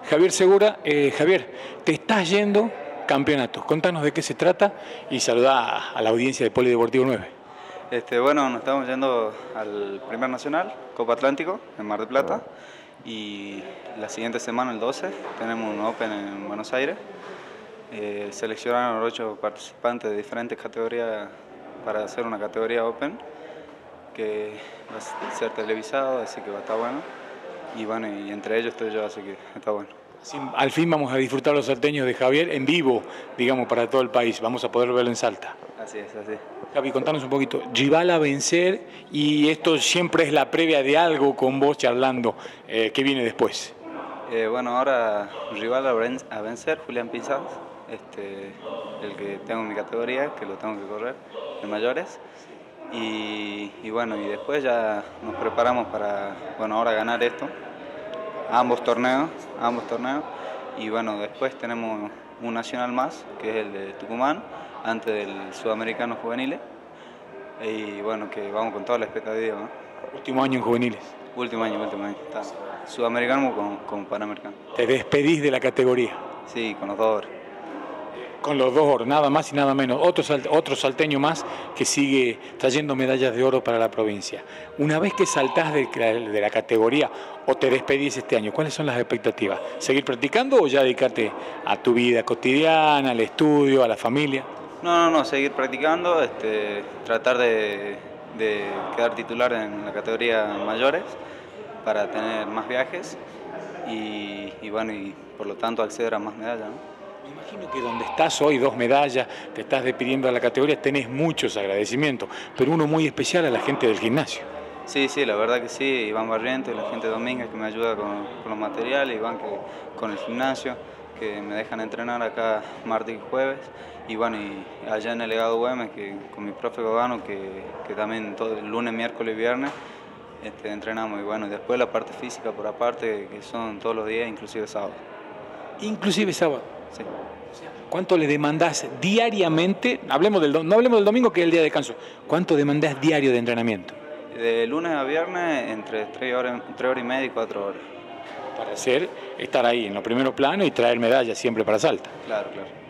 Javier Segura. Javier, te estás yendo campeonatos. Contanos de qué se trata y saludá a la audiencia de Polideportivo 9. Bueno, nos estamos yendo al Primer Nacional, Copa Atlántico, en Mar del Plata. Y la siguiente semana, el 12, tenemos un Open en Buenos Aires. Seleccionaron 8 participantes de diferentes categorías para hacer una categoría Open, que va a ser televisado, así que va a estar bueno. Y bueno, y entre ellos estoy yo, así que está bueno. Sí, al fin vamos a disfrutar los salteños de Javier en vivo, digamos, para todo el país. Vamos a poder verlo en Salta. Así es, así. Javi, contanos un poquito. Rival a vencer, y esto siempre es la previa de algo con vos charlando. ¿Qué viene después? Bueno, ahora rival a vencer, Julián Pinzas, el que tengo en mi categoría, que lo tengo que correr, de mayores. Y bueno, y después ya nos preparamos para, bueno, ahora ganar esto, ambos torneos. Y bueno, después tenemos un nacional más, que es el de Tucumán, antes del Sudamericano Juveniles. Y bueno, que vamos con toda la expectativa, ¿no? Último año en juveniles. Último año. Está Sudamericano con Panamericano. Te despedís de la categoría. Sí, con los dos horas. Con los 2 oros, nada más y nada menos. Otro salteño más que sigue trayendo medallas de oro para la provincia. Una vez que saltás de la categoría o te despedís este año, ¿cuáles son las expectativas? ¿Seguir practicando o ya dedicarte a tu vida cotidiana, al estudio, a la familia? No, seguir practicando, tratar de quedar titular en la categoría mayores para tener más viajes y bueno, y por lo tanto acceder a más medallas, ¿no? Me imagino que donde estás hoy, 2 medallas, te estás despidiendo a la categoría, tenés muchos agradecimientos, pero uno muy especial a la gente del gimnasio. Sí, la verdad que sí, Iván Barrientos y la gente de Domínguez que me ayuda con los materiales, Iván con el gimnasio, que me dejan entrenar acá martes y jueves, y bueno, y allá en el Legado Güemes, que con mi profe Gogano, que también todo el lunes, miércoles y viernes entrenamos, y bueno, y después la parte física por aparte, que son todos los días, inclusive sábado. Inclusive sábado. Sí. ¿Cuánto le demandás diariamente? No hablemos del domingo, que es el día de descanso. ¿Cuánto demandás diario de entrenamiento? De lunes a viernes entre 3 horas y media y 4 horas. Para estar ahí en los primeros planos y traer medallas siempre para Salta. Claro.